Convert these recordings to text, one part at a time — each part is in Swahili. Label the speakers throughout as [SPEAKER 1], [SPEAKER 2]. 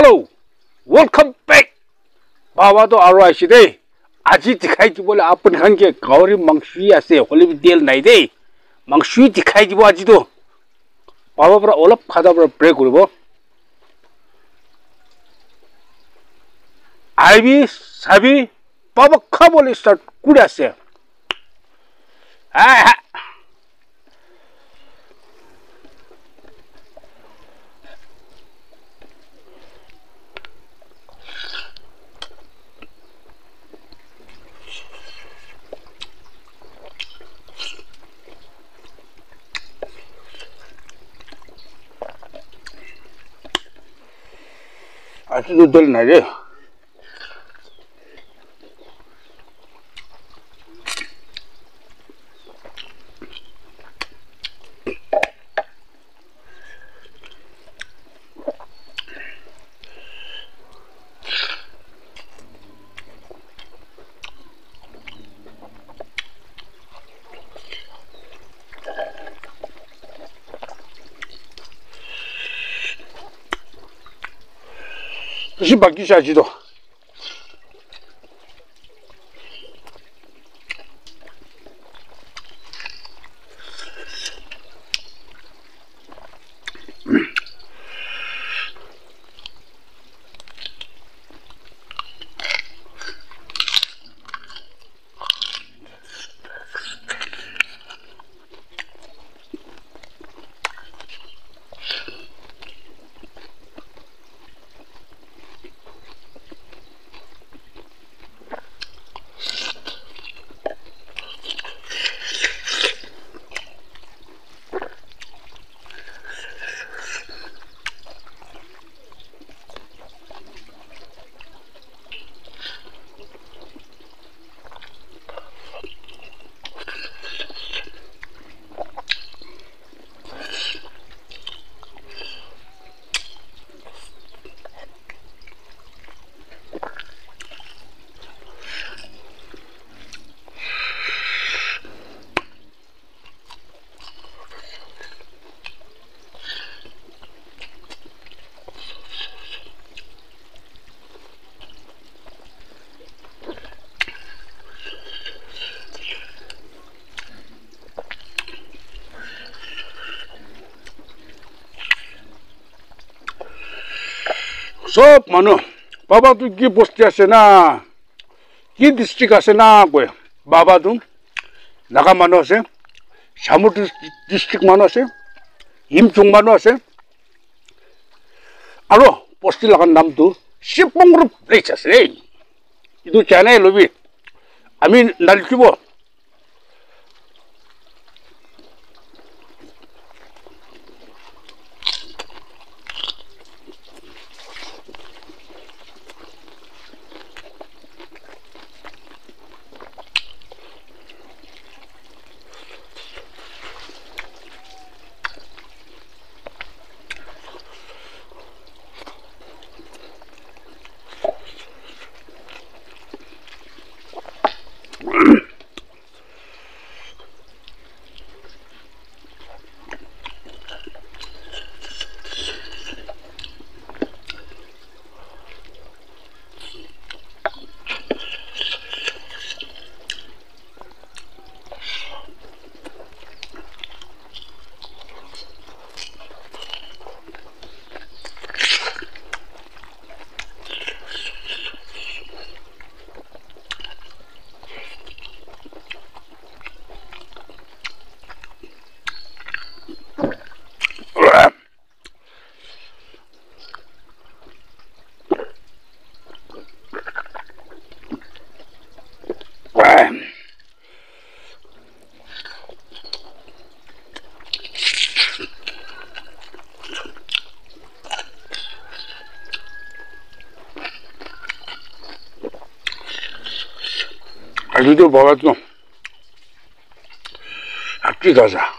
[SPEAKER 1] Hello, welcome back. Baba to aro ashi de. Aji dikhai ji bole apan khan ke gauri mangshui ase holi bi del nai de. Mangshui dikhai ji bo aji to. Baba pura olap khada pura break koribo. Aibi sabi Baba kha bole start kuri ase. Ha. 아직도 덜 나지. 다시 바뀌셔야지도. सब मानो बाबा तू की बस्ती आसे ना की डिस्ट्रिक्ट आसे ना कोई बाबा तू नागा मानो आसे सामुट डिस्ट्रिक्ट मानो आसे हिमचुंग मानो आसे आरो बस्ती लागान नाम तू शिवमंगल प्लेस आसे इदु चाने लबि आमी नालकिबो 아주도 봐봤어. 앞뒤 가자.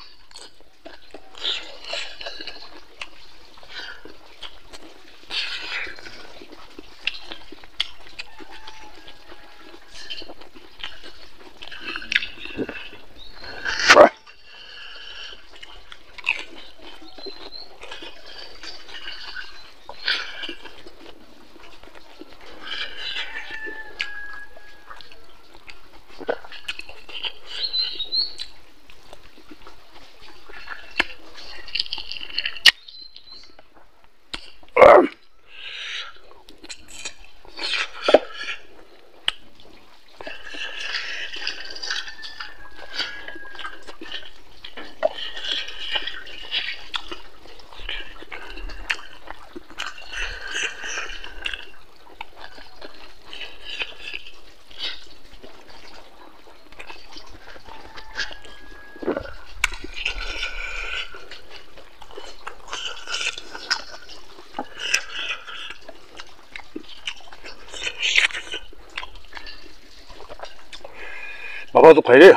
[SPEAKER 1] 봐봐도 과일이에요.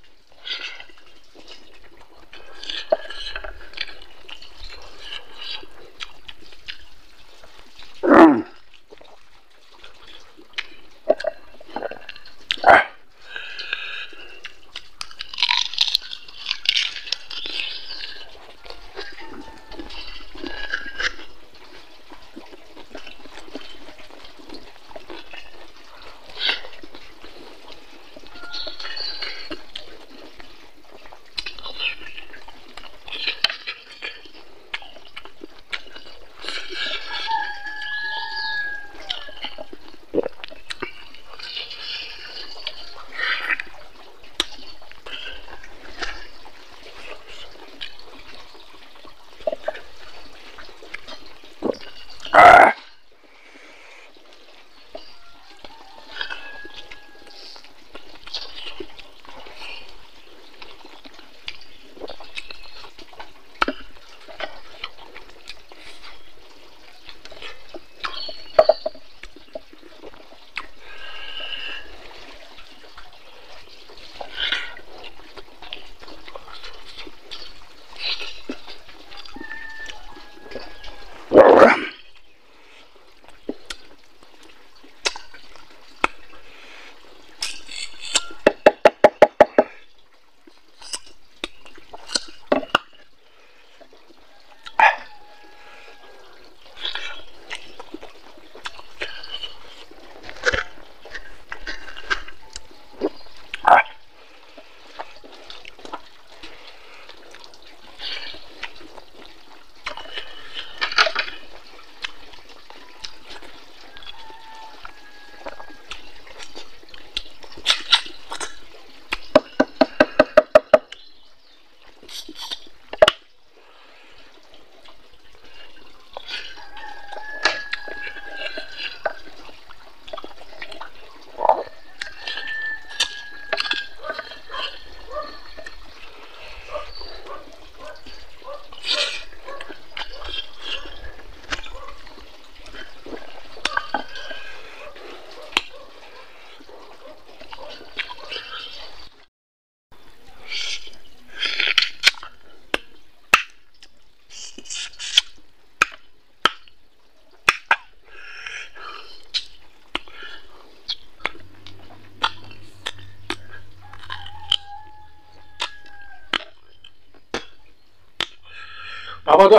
[SPEAKER 1] 봐봐도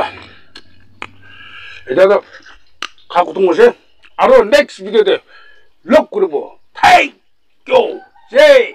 [SPEAKER 1] 이제도 갖고 둔 것이 아로 넥스 비디오 때 럭 그리고 타이교 제이